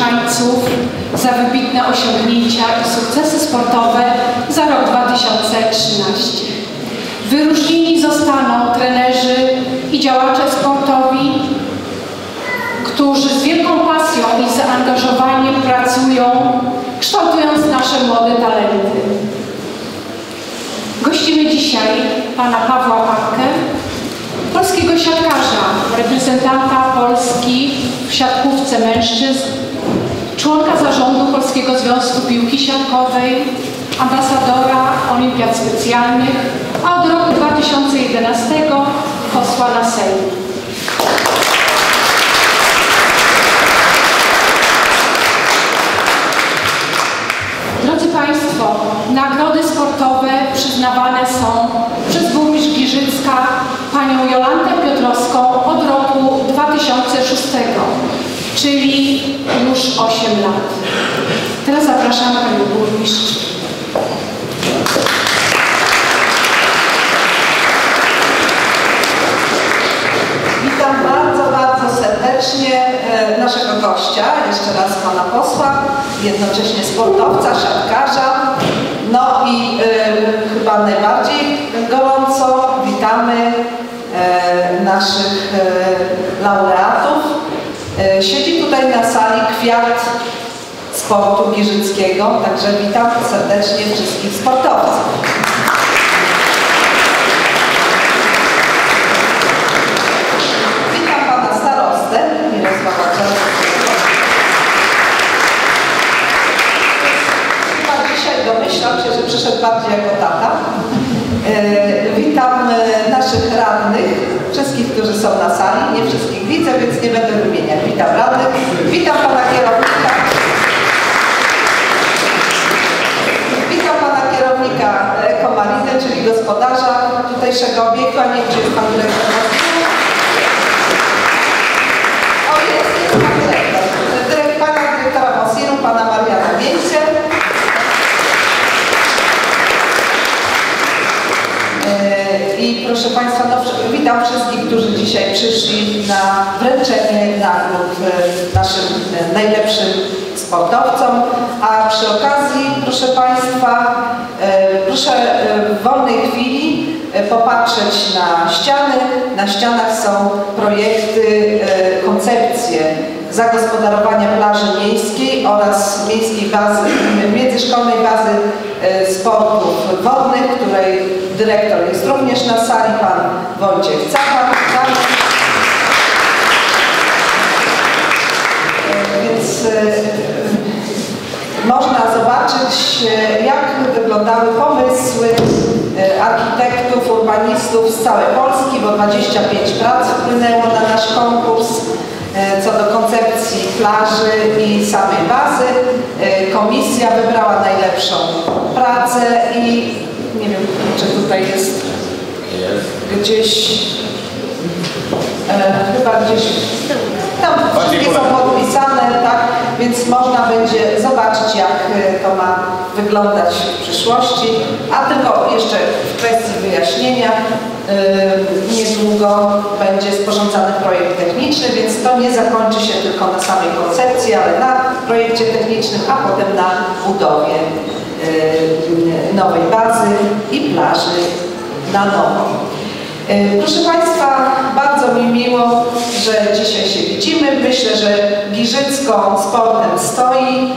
mieszkańców za wybitne osiągnięcia i sukcesy sportowe za rok 2013. Wyróżnieni zostaną trenerzy i działacze sportowi, którzy z wielką pasją i zaangażowaniem pracują, kształtując nasze młode talenty. Gościmy dzisiaj pana Pawła Papkę, polskiego siatkarza, reprezentanta Polski w siatkówce mężczyzn, członka zarządu Polskiego Związku Piłki Siatkowej, ambasadora Olimpiad Specjalnych, a od roku 2011 posła na Sejm. Drodzy Państwo, nagrody sportowe przyznawane są przez burmistrz Giżycka panią Jolantę Piotrowską od roku 2006, czyli już 8 lat. Teraz zapraszam panią burmistrz. Witam bardzo, bardzo serdecznie naszego gościa, jeszcze raz pana posła, jednocześnie sportowca, siatkarza. No i chyba najbardziej gorąco witamy naszych laureatów. Siedzi tutaj na sali kwiat sportu giżyckiego, także witam serdecznie wszystkich sportowców. Witam pana starostę Mirosława Czarneckiego. Chyba dzisiaj domyślam się, że przyszedł bardziej jako tata. Witam naszych radnych, wszystkich, którzy są na sali. Nie wszystkich widzę, więc nie będę wymieniać. Witam radnych. Witam pana kierownika. Witam pana kierownika Ekomariny, czyli gospodarza tutejszego obiektu, a nie wiem, czy jest pan dyrektor. O, jest pan dyrektor. Pana dyrektora Mosiru, pana Mariana Wieńcie. I proszę Państwa, no, witam wszystkich, którzy dzisiaj przyszli na wręczenie nagród naszym najlepszym sportowcom. A przy okazji, proszę Państwa, proszę w wolnej chwili popatrzeć na ściany. Na ścianach są projekty, koncepcje zagospodarowania plaży miejskiej oraz miejskiej bazy, międzyszkolnej bazy sportów wodnych, której dyrektor jest również na sali, pan Wojciech Capa. Więc można zobaczyć, jak wyglądały pomysły architektów, urbanistów z całej Polski, bo 25 prac wpłynęło na nasz konkurs co do koncepcji plaży i samej bazy. Komisja wybrała najlepszą pracę i nie wiem, czy tutaj jest gdzieś, chyba gdzieś tam wszystkie są podpisane, tak? Więc można będzie zobaczyć, jak to ma wyglądać w przyszłości. A tylko jeszcze w kwestii wyjaśnienia, niedługo będzie sporządzany projekt techniczny, więc to nie zakończy się tylko na samej koncepcji, ale na projekcie technicznym, a potem na budowie nowej bazy i plaży na nowo. Proszę Państwa, bardzo mi miło, że dzisiaj się widzimy. Myślę, że Giżycko sportem stoi.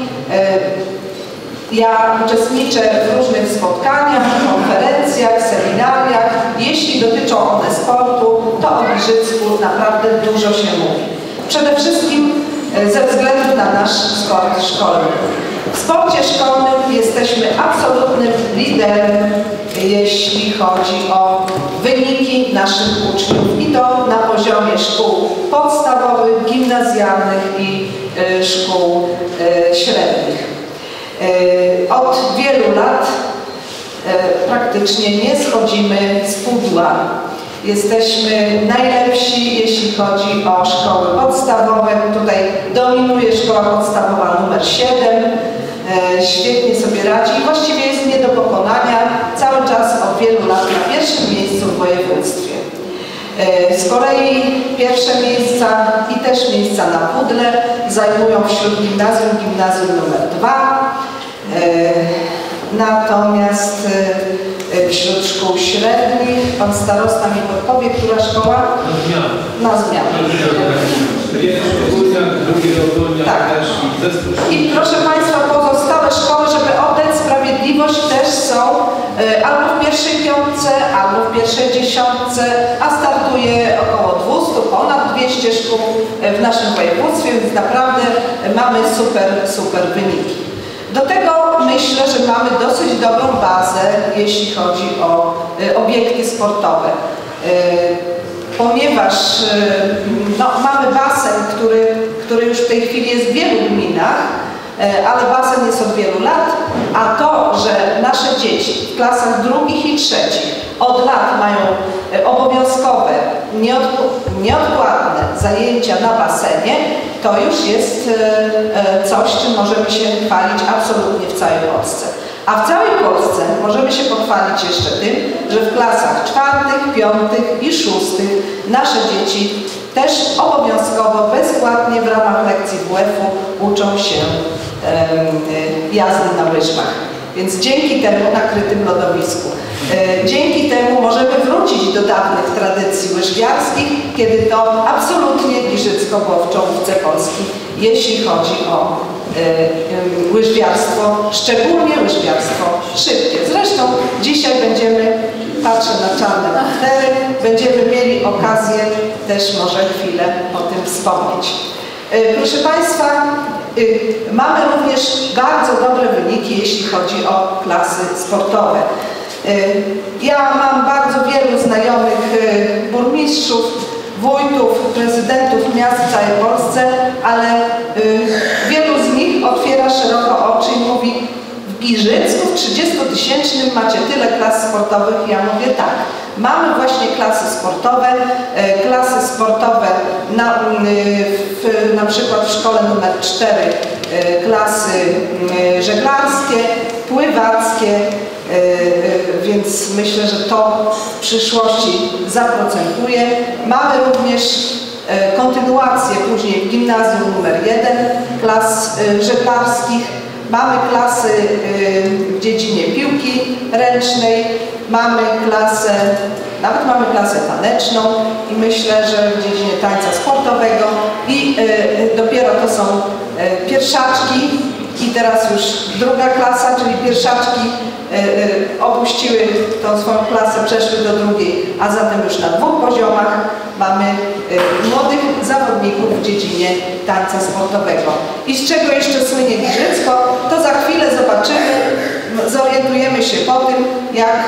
Ja uczestniczę w różnych spotkaniach, konferencjach, seminariach. Jeśli dotyczą one sportu, to o Giżycku naprawdę dużo się mówi. Przede wszystkim ze względu na nasz sport szkolny. W sporcie szkolnym jesteśmy absolutnym liderem, jeśli chodzi o wyniki naszych uczniów i to na poziomie szkół podstawowych, gimnazjalnych i szkół średnich. Od wielu lat praktycznie nie schodzimy z pudła. Jesteśmy najlepsi, jeśli chodzi o szkoły podstawowe. Tutaj dominuje szkoła podstawowa numer 7. Świetnie sobie radzi i właściwie jest nie do pokonania. Cały czas od wielu lat na pierwszym miejscu w województwie. Z kolei pierwsze miejsca i też miejsca na pudle zajmują wśród gimnazjum numer 2. Natomiast wśród szkół średnich, pan starosta mi podpowie, która szkoła? Na zmianę. Tak. I proszę Państwa, pozostałe szkoły, żeby oddać sprawiedliwość, też są albo w pierwszej piątce, albo w pierwszej dziesiątce, a startuje około 200, ponad 200 szkół w naszym województwie, więc naprawdę mamy super wyniki. Do tego myślę, że mamy dosyć dobrą bazę, jeśli chodzi o obiekty sportowe. Ponieważ mamy basen, który już w tej chwili jest w wielu gminach, ale basen jest od wielu lat, a to, że nasze dzieci w klasach drugich i trzecich od lat mają obowiązkowe, nieodpłatne zajęcia na basenie, to już jest coś, czym możemy się chwalić absolutnie w całej Polsce. A w całej Polsce możemy się pochwalić jeszcze tym, że w klasach 4., 5. i 6. nasze dzieci też obowiązkowo, bezpłatnie w ramach lekcji WF-u uczą się jazdy na łyżwach. Więc dzięki temu nakrytym lodowisku, dzięki temu możemy wrócić do dawnych tradycji łyżwiarskich, kiedy to absolutnie Giżycko było w czołówce Polski, jeśli chodzi o łyżwiarstwo, szczególnie łyżwiarstwo szybkie. Zresztą dzisiaj będziemy, patrzę na czarne patery, będziemy mieli okazję też może chwilę o tym wspomnieć. Proszę Państwa, mamy również bardzo dobre wyniki, jeśli chodzi o klasy sportowe. Ja mam bardzo wielu znajomych burmistrzów, wójtów, prezydentów miast w całej Polsce, ale wielu z nich otwiera szeroko oczy i mówi: w Giżycku w 30-tysięcznym macie tyle klas sportowych? Ja mówię tak. Mamy właśnie klasy sportowe na przykład w szkole numer 4 klasy żeglarskie, pływackie, więc myślę, że to w przyszłości zaprocentuje. Mamy również kontynuację później w gimnazjum numer 1 klas żeglarskich. Mamy klasy w dziedzinie piłki ręcznej, nawet mamy klasę taneczną i myślę, że w dziedzinie tańca sportowego i dopiero to są pierwszaczki i teraz już druga klasa, czyli pierwszaczki opuściły tą swoją klasę, przeszły do drugiej, a zatem już na 2 poziomach mamy młodych zawodników w dziedzinie tańca sportowego. I z czego jeszcze słynie Giżycko, to za chwilę zobaczymy, zorientujemy się po tym, jak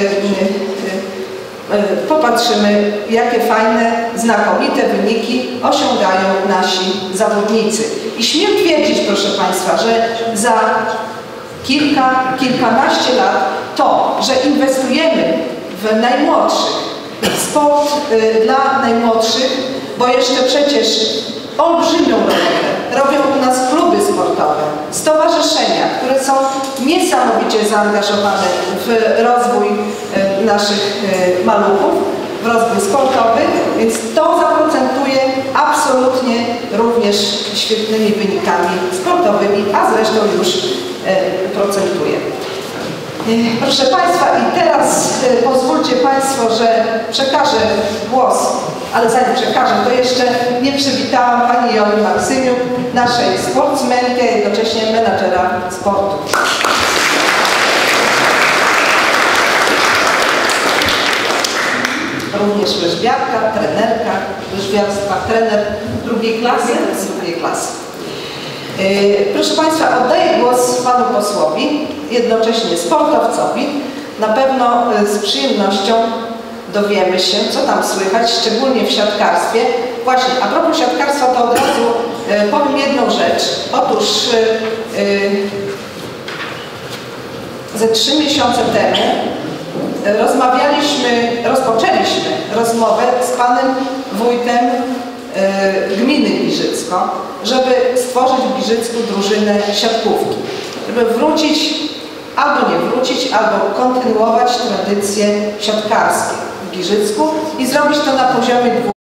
popatrzymy, jakie fajne, znakomite wyniki osiągają nasi zawodnicy. I śmiem twierdzić, proszę Państwa, że za kilkanaście lat to, że inwestujemy w najmłodszych, sport dla najmłodszych, bo jeszcze przecież olbrzymią robotę robią u nas kluby sportowe, stowarzyszenia, które są niesamowicie zaangażowane w rozwój naszych maluchów, w rozwój sportowy, więc to zaprocentuje absolutnie również świetnymi wynikami sportowymi, a zresztą już procentuje. Proszę Państwa, i teraz pozwólcie Państwo, że przekażę głos, ale zanim przekażę, to jeszcze nie przywitałam Pani Joli Maksymiuk, naszej sportsmenki, a jednocześnie menadżera sportu. Również łyżwiarka, trenerka łyżwiarstwa, trener drugiej klasy. Proszę Państwa, oddaję głos Panu posłowi, jednocześnie sportowcowi. Na pewno z przyjemnością dowiemy się, co tam słychać, szczególnie w siatkarstwie. Właśnie, a propos siatkarstwa, to od razu powiem jedną rzecz. Otóż ze 3 miesiące temu rozpoczęliśmy rozmowę z panem wójtem gminy Giżycko, żeby stworzyć w Giżycku drużynę siatkówki, żeby wrócić, albo nie wrócić, albo kontynuować tradycje siatkarskie w Giżycku i zrobić to na poziomie